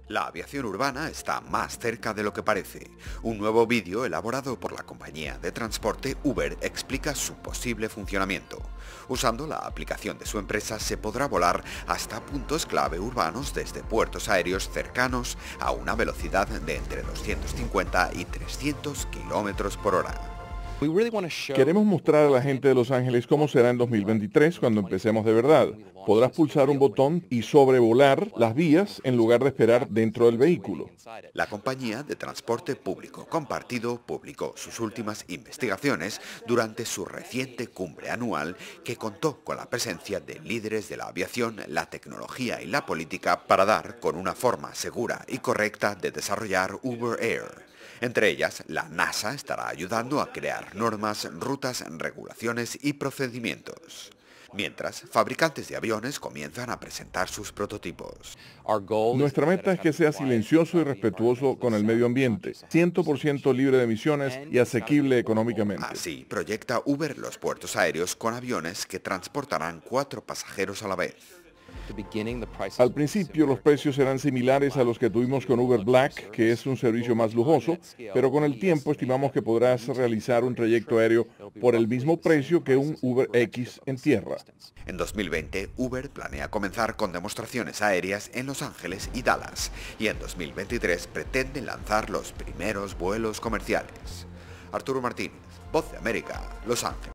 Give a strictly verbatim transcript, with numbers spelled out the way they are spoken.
La aviación urbana está más cerca de lo que parece. Un nuevo vídeo elaborado por la compañía de transporte Uber explica su posible funcionamiento. Usando la aplicación de su empresa se podrá volar hasta puntos clave urbanos desde puertos aéreos cercanos a una velocidad de entre doscientos cincuenta y trescientos kilómetros por hora. Queremos mostrar a la gente de Los Ángeles cómo será en dos mil veintitrés cuando empecemos de verdad. Podrás pulsar un botón y sobrevolar las vías en lugar de esperar dentro del vehículo. La compañía de transporte público compartido publicó sus últimas investigaciones durante su reciente cumbre anual que contó con la presencia de líderes de la aviación, la tecnología y la política para dar con una forma segura y correcta de desarrollar Uber Air. Entre ellas, la NASA estará ayudando a crear normas, rutas, regulaciones y procedimientos. Mientras, fabricantes de aviones comienzan a presentar sus prototipos. Nuestra meta es que sea silencioso y respetuoso con el medio ambiente, cien por ciento libre de emisiones y asequible económicamente. Así proyecta Uber los puertos aéreos con aviones que transportarán cuatro pasajeros a la vez. Al principio los precios serán similares a los que tuvimos con Uber Black, que es un servicio más lujoso, pero con el tiempo estimamos que podrás realizar un trayecto aéreo por el mismo precio que un Uber X en tierra. En dos mil veinte, Uber planea comenzar con demostraciones aéreas en Los Ángeles y Dallas, y en dos mil veintitrés pretende lanzar los primeros vuelos comerciales. Arturo Martínez, Voz de América, Los Ángeles.